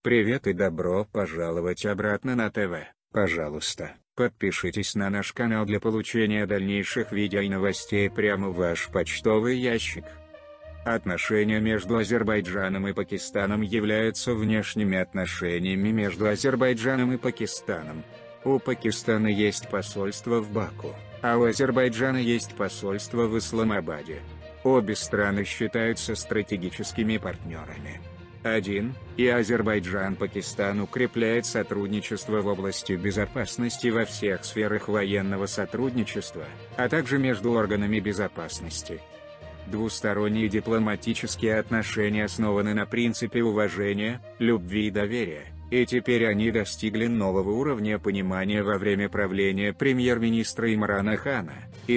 Привет и добро пожаловать обратно на ТВ. Пожалуйста, подпишитесь на наш канал для получения дальнейших видео и новостей прямо в ваш почтовый ящик. Отношения между Азербайджаном и Пакистаном являются внешними отношениями между Азербайджаном и Пакистаном. У Пакистана есть посольство в Баку, а у Азербайджана есть посольство в Исламабаде. Обе страны считаются стратегическими партнерами. 1. И Азербайджан-Пакистан укрепляет сотрудничество в области безопасности во всех сферах военного сотрудничества, а также между органами безопасности. Двусторонние дипломатические отношения основаны на принципе уважения, любви и доверия, и теперь они достигли нового уровня понимания во время правления премьер-министра Имрана Хана, и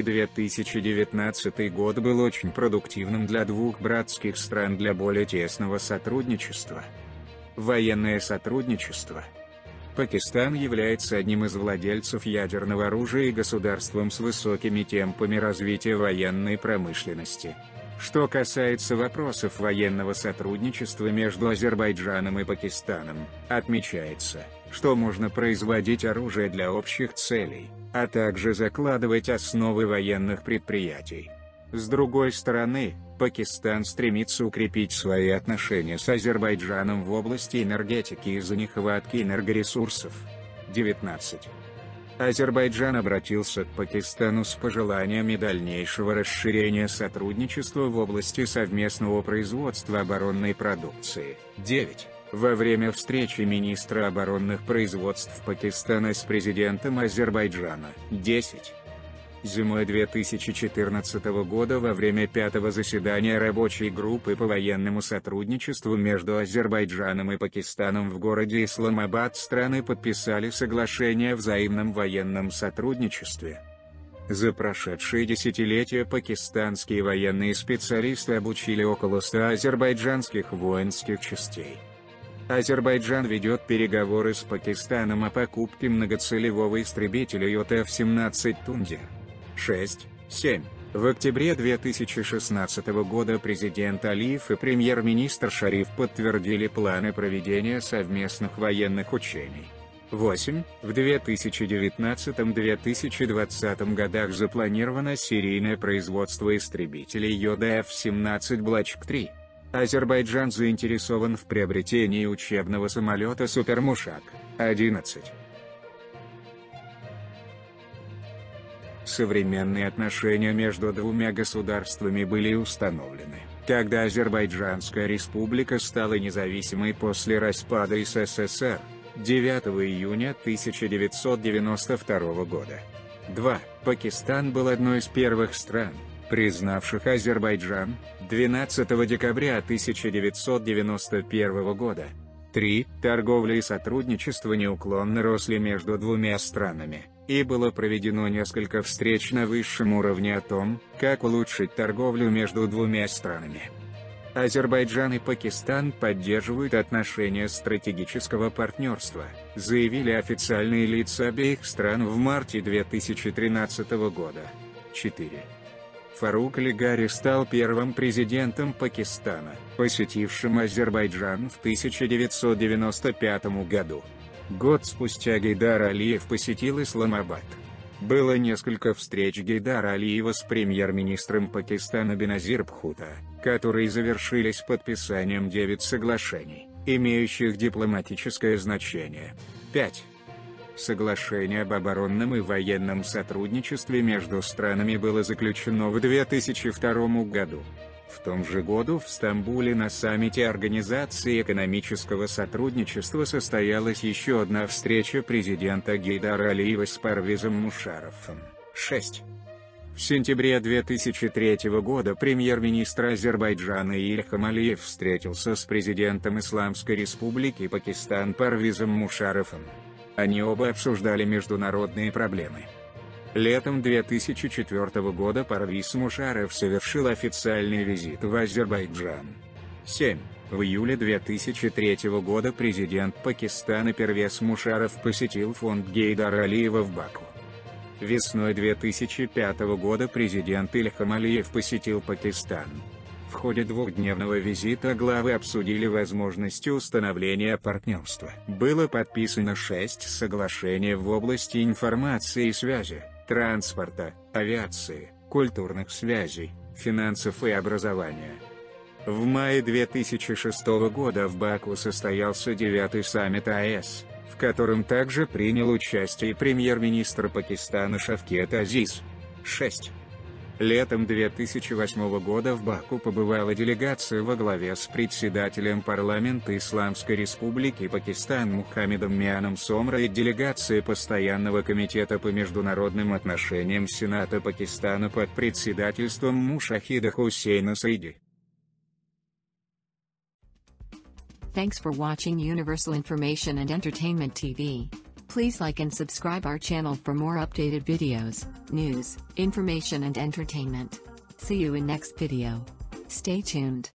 2019 год был очень продуктивным для двух братских стран для более тесного сотрудничества. Военное сотрудничество. Пакистан является одним из владельцев ядерного оружия и государством с высокими темпами развития военной промышленности. Что касается вопросов военного сотрудничества между Азербайджаном и Пакистаном, отмечается, что можно производить оружие для общих целей, а также закладывать основы военных предприятий. С другой стороны, Пакистан стремится укрепить свои отношения с Азербайджаном в области энергетики из-за нехватки энергоресурсов. 19. Азербайджан обратился к Пакистану с пожеланиями дальнейшего расширения сотрудничества в области совместного производства оборонной продукции. 9. Во время встречи министра оборонных производств Пакистана с президентом Азербайджана. 10. Зимой 2014 года во время 5-го заседания рабочей группы по военному сотрудничеству между Азербайджаном и Пакистаном в городе Исламабад страны подписали соглашение о взаимном военном сотрудничестве. За прошедшие десятилетия пакистанские военные специалисты обучили около 100 азербайджанских воинских частей. Азербайджан ведет переговоры с Пакистаном о покупке многоцелевого истребителя ЮТФ-17 «Тундер». 6. 7. В октябре 2016 года президент Алиев и премьер-министр Шариф подтвердили планы проведения совместных военных учений. 8. В 2019-2020 годах запланировано серийное производство истребителей ЮТФ-17 «Блачк-3». Азербайджан заинтересован в приобретении учебного самолета «Супермушак» 11. Современные отношения между двумя государствами были установлены, когда Азербайджанская республика стала независимой после распада СССР, 9 июня 1992 года. 2. Пакистан был одной из первых стран, признавших Азербайджан, 12 декабря 1991 года. 3. Торговля и сотрудничество неуклонно росли между двумя странами, и было проведено несколько встреч на высшем уровне о том, как улучшить торговлю между двумя странами. Азербайджан и Пакистан поддерживают отношения стратегического партнерства, заявили официальные лица обеих стран в марте 2013 года. 4. Фарук Лигари стал первым президентом Пакистана, посетившим Азербайджан в 1995 году. Год спустя Гейдар Алиев посетил Исламабад. Было несколько встреч Гейдара Алиева с премьер-министром Пакистана Беназир Бхутто, которые завершились подписанием 9 соглашений, имеющих дипломатическое значение. 5. Соглашение об оборонном и военном сотрудничестве между странами было заключено в 2002 году. В том же году в Стамбуле на саммите Организации экономического сотрудничества состоялась еще одна встреча президента Гейдара Алиева с Парвизом Мушарафом. 6. В сентябре 2003 года премьер-министр Азербайджана Ильхам Алиев встретился с президентом Исламской Республики Пакистан Парвизом Мушарафом. Они оба обсуждали международные проблемы. Летом 2004 года Парвиз Мушараф совершил официальный визит в Азербайджан. 7. В июле 2003 года президент Пакистана Парвиз Мушараф посетил фонд Гейдара Алиева в Баку. Весной 2005 года президент Ильхам Алиев посетил Пакистан. В ходе двухдневного визита главы обсудили возможности установления партнерства. Было подписано 6 соглашений в области информации и связи, транспорта, авиации, культурных связей, финансов и образования. В мае 2006 года в Баку состоялся 9-й саммит АЭС, в котором также принял участие премьер-министр Пакистана Шавкет Азиз. 6. Летом 2008 года в Баку побывала делегация во главе с председателем парламента Исламской Республики Пакистан Мухаммедом Мианом Сомра и делегация Постоянного комитета по международным отношениям Сената Пакистана под председательством Мушахида Хусейна Саиди. Thanks for watching Universal Information and Entertainment TV. Please like and subscribe our channel for more updated videos, news, information and entertainment. See you in next video. Stay tuned.